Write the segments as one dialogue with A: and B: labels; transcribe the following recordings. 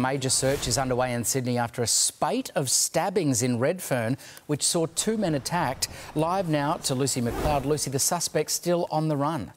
A: Major search is underway in Sydney after a spate of stabbings in Redfern, which saw 2 men attacked. Live now to Lucy McLeod. Lucy, the suspect's still on the run.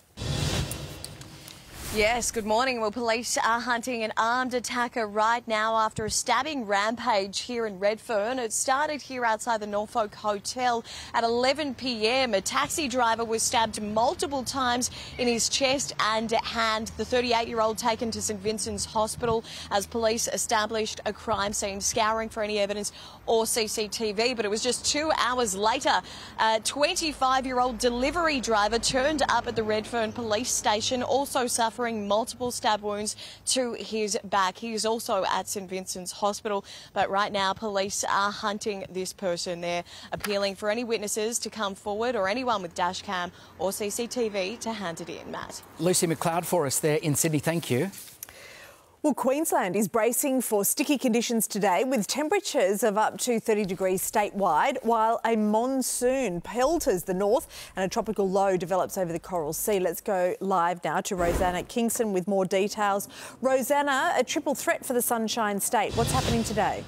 B: Yes, good morning. Well, police are hunting an armed attacker right now after a stabbing rampage here in Redfern. It started here outside the Norfolk Hotel at 11 p.m. A taxi driver was stabbed multiple times in his chest and hand. The 38-year-old taken to St Vincent's Hospital as police established a crime scene, scouring for any evidence or CCTV. But it was just 2 hours later, a 25-year-old delivery driver turned up at the Redfern police station, also suffering multiple stab wounds to his back. He is also at St Vincent's Hospital, but right now police are hunting this person. They're appealing for any witnesses to come forward or anyone with dashcam or CCTV to hand it in. Matt.
A: Lucy McLeod for us there in Sydney. Thank you.
C: Well, Queensland is bracing for sticky conditions today with temperatures of up to 30 degrees statewide, while a monsoon pelters the north and a tropical low develops over the Coral Sea. Let's go live now to Rosanna Kingston with more details. Rosanna, a triple threat for the Sunshine State. What's happening today?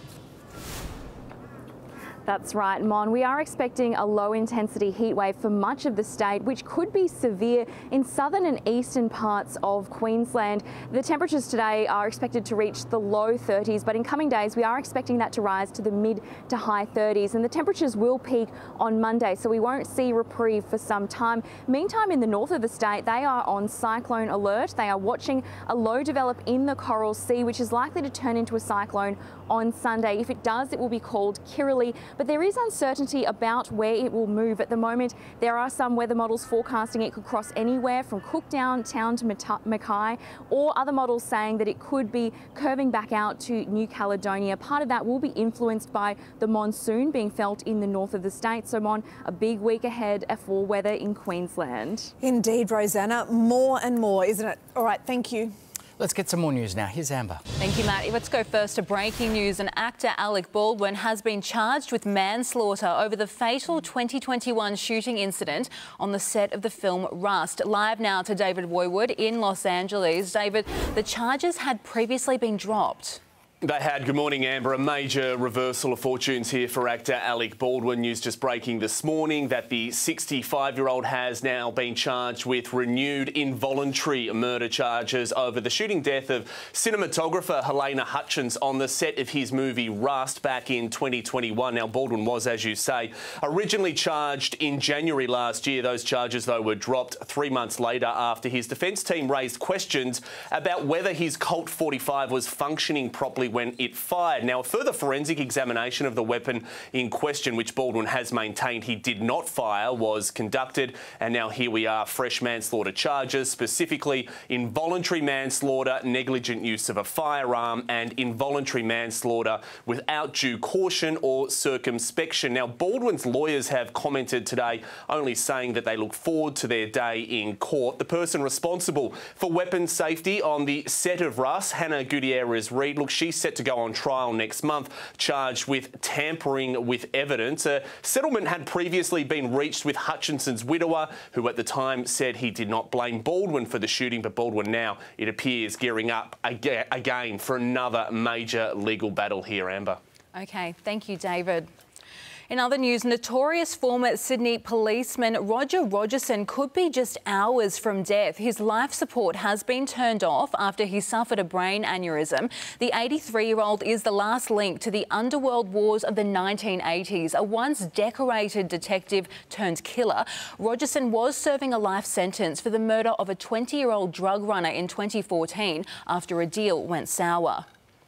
D: That's right, Mon. We are expecting a low-intensity heat wave for much of the state, which could be severe in southern and eastern parts of Queensland. The temperatures today are expected to reach the low 30s, but in coming days we are expecting that to rise to the mid to high 30s, and the temperatures will peak on Monday, so we won't see reprieve for some time. Meantime, in the north of the state, they are on cyclone alert. They are watching a low develop in the Coral Sea, which is likely to turn into a cyclone on Sunday. If it does, it will be called Kirrily, but there is uncertainty about where it will move. At the moment, there are some weather models forecasting it could cross anywhere from Cooktown town to Mackay, or other models saying that it could be curving back out to New Caledonia. Part of that will be influenced by the monsoon being felt in the north of the state. So, Mon, a big week ahead for weather in Queensland.
C: Indeed, Rosanna. More and more, isn't it? All right, thank you.
A: Let's get some more news now. Here's Amber.
E: Thank you, Matt. Let's go first to breaking news. An actor, Alec Baldwin, has been charged with manslaughter over the fatal 2021 shooting incident on the set of the film Rust. Live now to David Woywood in Los Angeles. David, the charges had previously been dropped.
F: They had. Good morning, Amber. A major reversal of fortunes here for actor Alec Baldwin. News just breaking this morning that the 65-year-old has now been charged with renewed involuntary murder charges over the shooting death of cinematographer Helena Hutchins on the set of his movie Rust back in 2021. Now, Baldwin was, as you say, originally charged in January last year. Those charges, though, were dropped 3 months later after his defence team raised questions about whether his Colt 45 was functioning properly when it fired. Now, a further forensic examination of the weapon in question, which Baldwin has maintained he did not fire, was conducted. And now here we are, fresh manslaughter charges, specifically involuntary manslaughter, negligent use of a firearm, and involuntary manslaughter without due caution or circumspection. Now, Baldwin's lawyers have commented today, only saying that they look forward to their day in court. The person responsible for weapons safety on the set of Rust, Hannah Gutierrez-Reed, look, she's set to go on trial next month, charged with tampering with evidence. A settlement had previously been reached with Hutchinson's widower, who at the time said he did not blame Baldwin for the shooting, but Baldwin now, it appears, gearing up again for another major legal battle here, Amber.
E: OK, thank you, David. In other news, notorious former Sydney policeman Rogerson could be just hours from death. His life support has been turned off after he suffered a brain aneurysm. The 83-year-old is the last link to the underworld wars of the 1980s. A once decorated detective turned killer, Rogerson was serving a life sentence for the murder of a 20-year-old drug runner in 2014 after a deal went sour.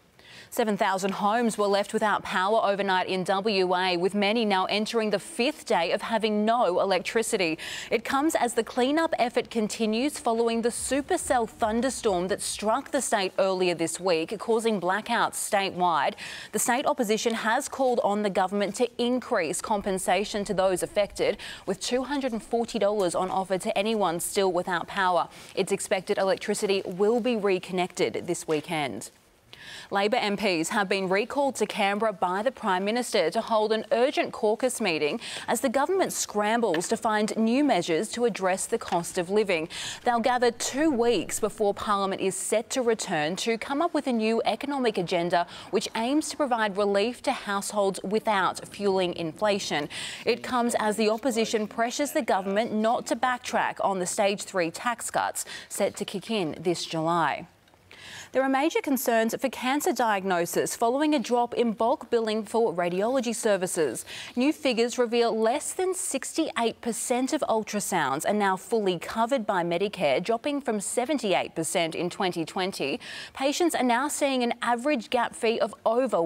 E: 7,000 homes were left without power overnight in WA, with many now entering the 5th day of having no electricity. It comes as the clean-up effort continues following the supercell thunderstorm that struck the state earlier this week, causing blackouts statewide. The state opposition has called on the government to increase compensation to those affected, with $240 on offer to anyone still without power. It's expected electricity will be reconnected this weekend. Labor MPs have been recalled to Canberra by the Prime Minister to hold an urgent caucus meeting as the government scrambles to find new measures to address the cost of living. They'll gather 2 weeks before Parliament is set to return to come up with a new economic agenda which aims to provide relief to households without fueling inflation. It comes as the opposition pressures the government not to backtrack on the Stage 3 tax cuts set to kick in this July. There are major concerns for cancer diagnosis following a drop in bulk billing for radiology services. New figures reveal less than 68% of ultrasounds are now fully covered by Medicare, dropping from 78% in 2020. Patients are now seeing an average gap fee of over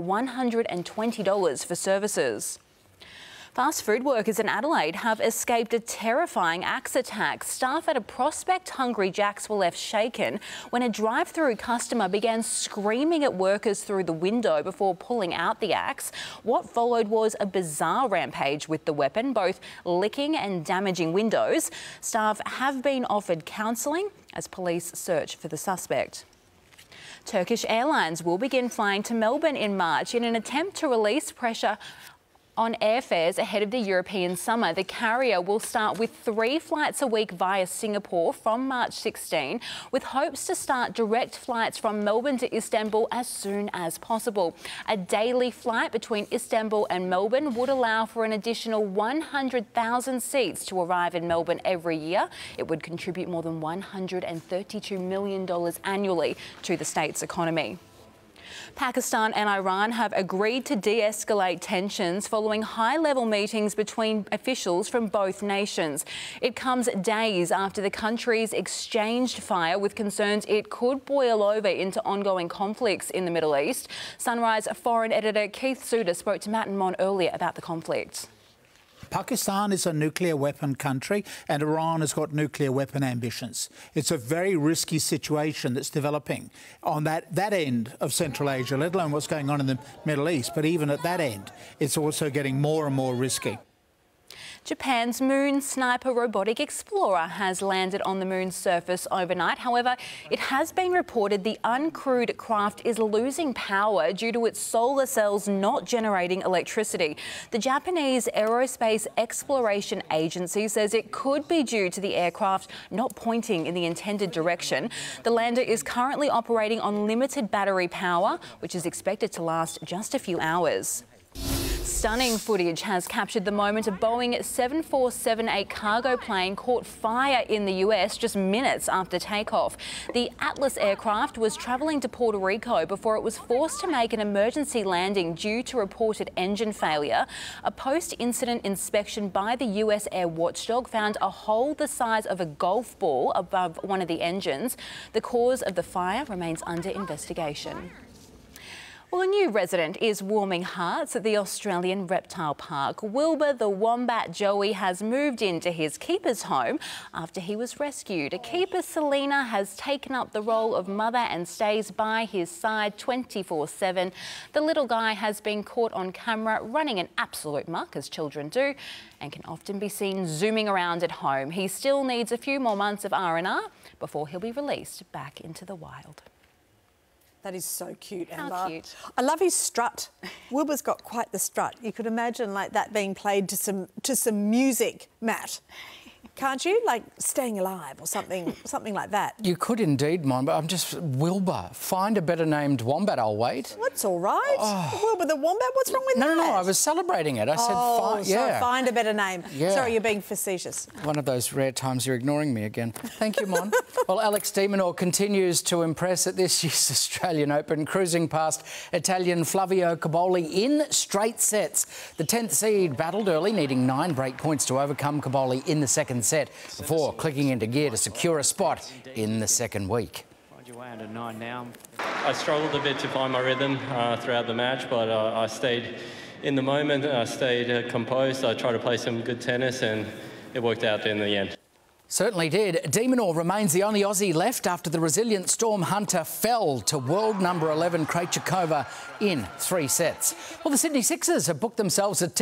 E: $120 for services. Fast food workers in Adelaide have escaped a terrifying axe attack. Staff at a Prospect Hungry Jack's were left shaken when a drive-through customer began screaming at workers through the window before pulling out the axe. What followed was a bizarre rampage with the weapon, both licking and damaging windows. Staff have been offered counselling as police search for the suspect. Turkish Airlines will begin flying to Melbourne in March in an attempt to release pressure on airfares ahead of the European summer. The carrier will start with 3 flights a week via Singapore from March 16, with hopes to start direct flights from Melbourne to Istanbul as soon as possible. A daily flight between Istanbul and Melbourne would allow for an additional 100,000 seats to arrive in Melbourne every year. It would contribute more than $132 million annually to the state's economy. Pakistan and Iran have agreed to de-escalate tensions following high-level meetings between officials from both nations. It comes days after the countries exchanged fire with concerns it could boil over into ongoing conflicts in the Middle East. Sunrise foreign editor Keith Suter spoke to Matt and Mon earlier about the conflict.
G: Pakistan is a nuclear weapon country and Iran has got nuclear weapon ambitions. It's a very risky situation that's developing on that end of Central Asia, let alone what's going on in the Middle East. But even at that end, it's also getting more and more risky.
E: Japan's Moon Sniper robotic explorer has landed on the moon's surface overnight. However, it has been reported the uncrewed craft is losing power due to its solar cells not generating electricity. The Japanese Aerospace Exploration Agency says it could be due to the aircraft not pointing in the intended direction. The lander is currently operating on limited battery power, which is expected to last just a few hours. Stunning footage has captured the moment a Boeing 7478 cargo plane caught fire in the US just minutes after takeoff. The Atlas aircraft was travelling to Puerto Rico before it was forced to make an emergency landing due to reported engine failure. A post-incident inspection by the US Air Watchdog found a hole the size of a golf ball above one of the engines. The cause of the fire remains under investigation. Well, a new resident is warming hearts at the Australian Reptile Park. Wilbur the wombat Joey has moved into his keeper's home after he was rescued. A keeper, Selena, has taken up the role of mother and stays by his side 24/7. The little guy has been caught on camera running an absolute muck, as children do, and can often be seen zooming around at home. He still needs a few more months of R&R before he'll be released back into the wild.
C: That is so cute, Amber.
E: How cute.
C: I love his strut. Wilbur's got quite the strut. You could imagine like that being played to some music, Matt. Can't you? Like Staying Alive or something like that.
A: You could indeed, Mon, but I'm just... Wilbur. Find a better named wombat, I'll wait.
C: That's all right. Oh. Wilbur the wombat, what's wrong with that?
A: No, I was celebrating it. I said,
C: find a better name.
A: Yeah.
C: Sorry, you're being facetious.
A: One of those rare times you're ignoring me again. Thank you, Mon. Well, Alex Minaur continues to impress at this year's Australian Open, cruising past Italian Flavio Caboli in straight sets. The 10th seed battled early, needing 9 break points to overcome Caboli in the second set before clicking into gear to secure a spot in the second week.
H: You're way under 9 now. I struggled a bit to find my rhythm throughout the match, but I stayed in the moment, I stayed composed. I tried to play some good tennis and it worked out in the end.
A: Certainly did. Minaur remains the only Aussie left after the resilient Storm Hunter fell to world number 11 Krejcikova in 3 sets. Well, the Sydney Sixers have booked themselves a ticket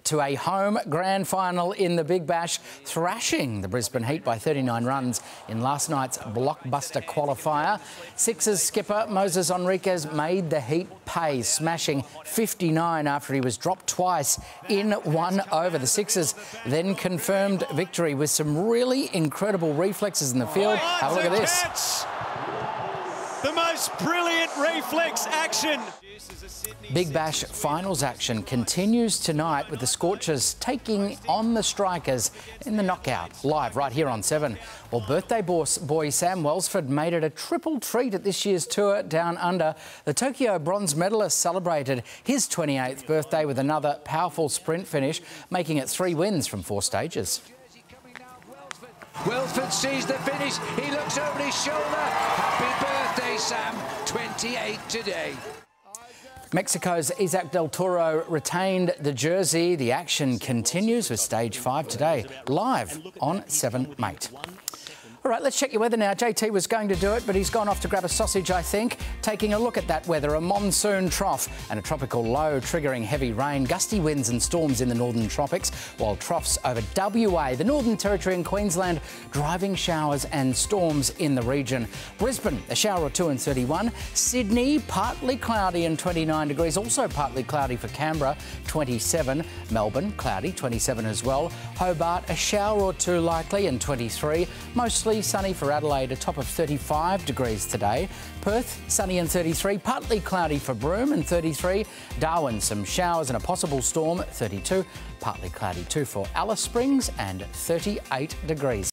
A: to a home grand final in the Big Bash, thrashing the Brisbane Heat by 39 runs in last night's blockbuster qualifier. Sixers skipper Moses Enriquez made the Heat pay, smashing 59 after he was dropped twice in one over. The Sixers then confirmed victory with some really incredible reflexes in the field. Have a look at this.
I: The most brilliant reflex action.
A: Big Bash finals action continues tonight with the Scorchers taking on the Strikers in the knockout. Live right here on 7. Well, birthday boy Sam Welsford made it a triple treat at this year's tour down under. The Tokyo bronze medalist celebrated his 28th birthday with another powerful sprint finish, making it 3 wins from 4 stages.
J: Welsford sees the finish. He looks over his shoulder. Happy birthday, Sam. 28 today.
A: Mexico's Isaac Del Toro retained the jersey. The action continues with stage 5 today, live on 7 Mate. All right, let's check your weather now. JT was going to do it, but he's gone off to grab a sausage, I think. Taking a look at that weather, a monsoon trough and a tropical low triggering heavy rain, gusty winds and storms in the northern tropics, while troughs over WA, the Northern Territory and Queensland, driving showers and storms in the region. Brisbane, a shower or 2 and 31. Sydney, partly cloudy and 29 degrees. Also partly cloudy for Canberra, 27. Melbourne, cloudy, 27 as well. Hobart, a shower or 2 likely and 23. Mostly sunny for Adelaide, a top of 35 degrees today. Perth, sunny and 33. Partly cloudy for Broome and 33. Darwin, some showers and a possible storm, 32. Partly cloudy too for Alice Springs and 38 degrees.